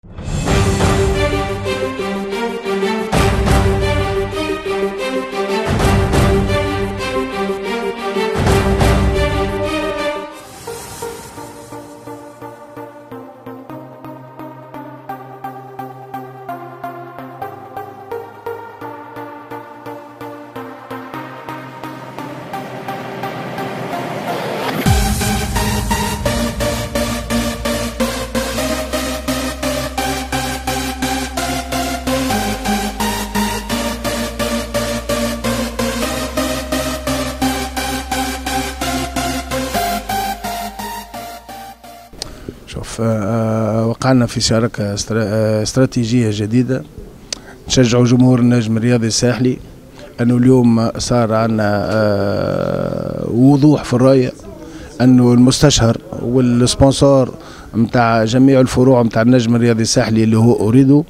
شوف، وقعنا في شراكة استراتيجية جديدة نشجعوا جمهور النجم الرياضي الساحلي. أنه اليوم صار عندنا وضوح في الراية أنه المستشهر والسبونسور متاع جميع الفروع متاع النجم الرياضي الساحلي اللي هو أوريدو،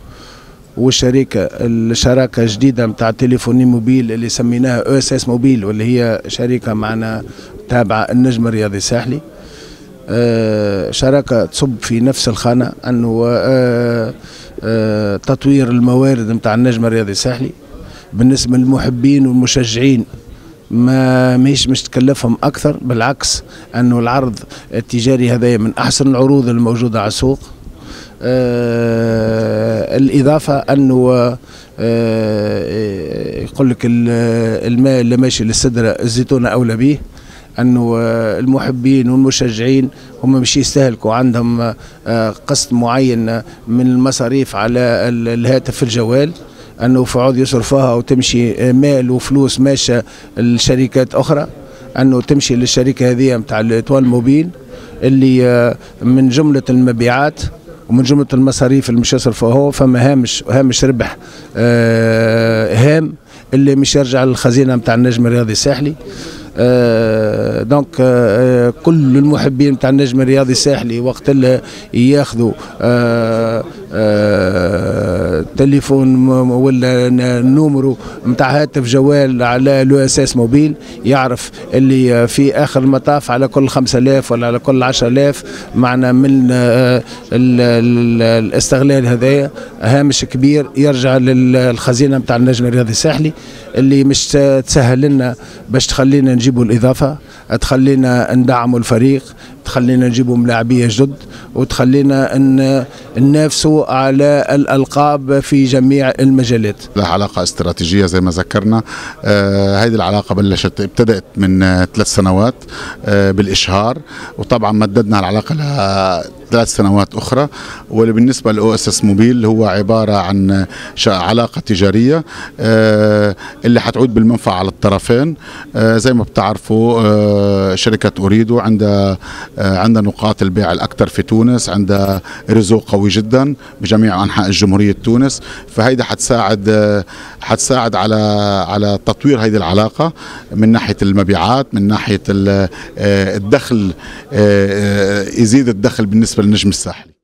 الشراكة جديدة متاع تليفوني موبيل اللي سميناها OSS موبيل، واللي هي شركة معنا تابعة النجم الرياضي الساحلي. شراكة تصب في نفس الخانة، أنه تطوير الموارد متاع النجم الرياضي الساحلي بالنسبة للمحبين والمشجعين. مش تكلفهم أكثر، بالعكس أنه العرض التجاري هذا من أحسن العروض الموجودة على السوق. الإضافة أنه يقول لك الماء اللي ماشي للسدرة الزيتونة أولى به، أنه المحبين والمشجعين هم مش يستهلكوا، عندهم قسط معين من المصاريف على الهاتف الجوال، أنه فعود يصرفوها وتمشي مال وفلوس ماشية لشركات أخرى، أنه تمشي للشركة هذه متاع الإتوال موبيل اللي من جملة المبيعات ومن جملة المصاريف اللي مش يصرفوها هو فما هامش ربح هام اللي مش يرجع للخزينة متاع النجم الرياضي الساحلي. دونك كل المحبين متاع النجم الرياضي الساحلي وقت اللي ياخذوا تليفون ولا نومرو متاع هاتف جوال على OSS موبيل، يعرف اللي في اخر المطاف على كل 5000 ولا على كل 10,000 معنا من الاستغلال هذايا هامش كبير يرجع للخزينه متاع النجم الرياضي الساحلي، اللي مش تسهل لنا باش تخلينا نجيبوا الإضافة، تخلينا ندعموا الفريق، تخلينا نجيبوا ملاعبية جدد، وتخلينا ننافسوا على الألقاب في جميع المجالات. لها علاقة استراتيجية زي ما ذكرنا. هذه العلاقة ابتدأت من 3 سنوات بالإشهار، وطبعا مددنا العلاقة لها 3 سنوات أخرى. واللي بالنسبة لOSS موبيل هو عبارة عن علاقة تجارية اللي حتعود بالمنفعة على الطرفين. زي ما بتعرفوا شركة أوريدو عندها نقاط البيع الأكثر في تونس، عندها ريزو قوي جدا بجميع أنحاء الجمهورية تونس، فهيدا حتساعد على تطوير هذه العلاقة من ناحية المبيعات، من ناحية الدخل، يزيد الدخل بالنسبة للنجم الساحلي.